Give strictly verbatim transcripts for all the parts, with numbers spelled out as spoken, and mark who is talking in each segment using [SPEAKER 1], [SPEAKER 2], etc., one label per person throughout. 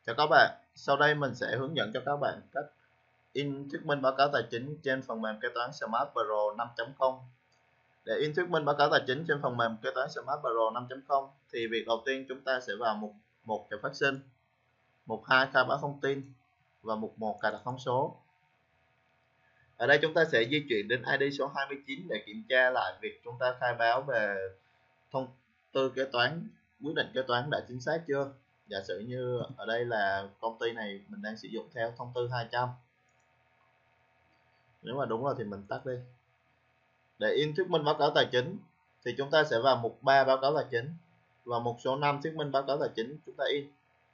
[SPEAKER 1] Chào các bạn, sau đây mình sẽ hướng dẫn cho các bạn cách in thuyết minh báo cáo tài chính trên phần mềm kế toán Smart Pro năm chấm không. Để in thuyết minh báo cáo tài chính trên phần mềm kế toán Smart Pro năm chấm không thì việc đầu tiên chúng ta sẽ vào mục một chợ phát sinh, mục hai khai báo thông tin và mục một cài đặt thông số. Ở đây chúng ta sẽ di chuyển đến i đê số hai mươi chín để kiểm tra lại việc chúng ta khai báo về thông tư kế toán, quyết định kế toán đã chính xác chưa. Giả sử như ở đây là công ty này mình đang sử dụng theo thông tư hai trăm, nếu mà đúng rồi thì mình tắt đi. Để in thuyết minh báo cáo tài chính thì chúng ta sẽ vào mục ba báo cáo tài chính và mục số năm thuyết minh báo cáo tài chính chúng ta in.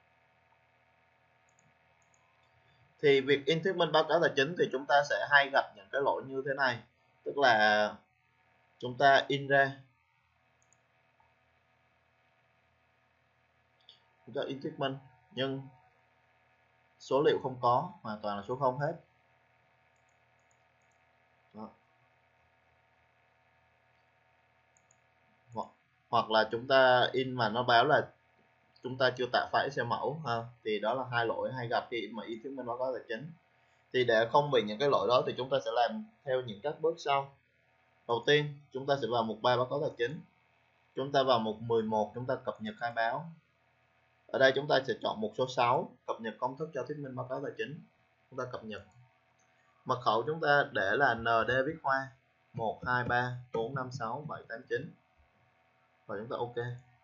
[SPEAKER 1] Thì việc in thuyết minh báo cáo tài chính thì chúng ta sẽ hay gặp những cái lỗi như thế này, tức là chúng ta in ra, chúng ta in thuyết minh nhưng số liệu không có, hoàn toàn là số không hết. Đó. Hoặc, hoặc là chúng ta in mà nó báo là chúng ta chưa tạo file Excel mẫu ha, thì đó là hai lỗi hay gặp khi mà in thuyết minh báo cáo tài chính. Thì để không bị những cái lỗi đó thì chúng ta sẽ làm theo những các bước sau. Đầu tiên chúng ta sẽ vào mục ba báo cáo tài chính, chúng ta vào mục mười một chúng ta cập nhật khai báo. Ở đây chúng ta sẽ chọn mục số sáu cập nhật công thức cho thuyết minh báo cáo tài chính, chúng ta cập nhật. Mật khẩu chúng ta để là en đê viết hoa một hai ba bốn năm sáu bảy tám chín và chúng ta ok.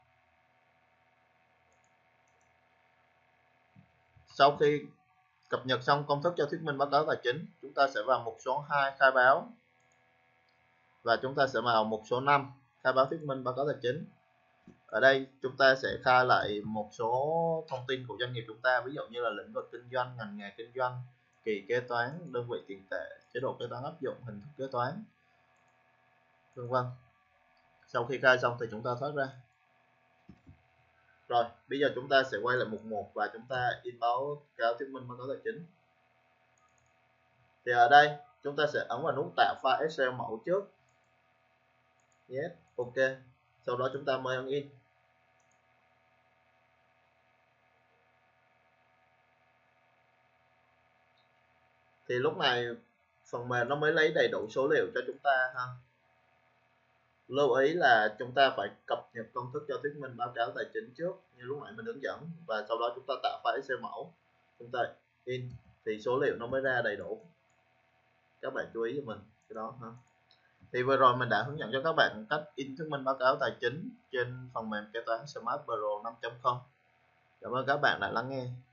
[SPEAKER 1] Sau khi cập nhật xong công thức cho thuyết minh báo cáo tài chính, chúng ta sẽ vào mục số hai khai báo và chúng ta sẽ vào mục số năm khai báo thuyết minh báo cáo tài chính. Ở đây chúng ta sẽ khai lại một số thông tin của doanh nghiệp chúng ta, ví dụ như là lĩnh vực kinh doanh, ngành nghề kinh doanh, kỳ kế toán, đơn vị tiền tệ, chế độ kế toán áp dụng, hình thức kế toán, vân vân. Sau khi khai xong thì chúng ta thoát ra. Rồi, bây giờ chúng ta sẽ quay lại mục một và chúng ta in báo cáo thuyết minh báo cáo tài chính. Thì ở đây chúng ta sẽ ấn vào nút tạo file Excel mẫu trước. Yes, ok. Sau đó chúng ta mới ấn in. Thì lúc này phần mềm nó mới lấy đầy đủ số liệu cho chúng ta ha. Lưu ý là chúng ta phải cập nhật công thức cho thuyết minh báo cáo tài chính trước như lúc nãy mình hướng dẫn, và sau đó chúng ta tạo file Excel mẫu, chúng ta in thì số liệu nó mới ra đầy đủ. Các bạn chú ý cho mình cái đó ha. Thì vừa rồi mình đã hướng dẫn cho các bạn cách in thuyết minh báo cáo tài chính trên phần mềm kế toán Smart Pro năm chấm không. Cảm ơn các bạn đã lắng nghe.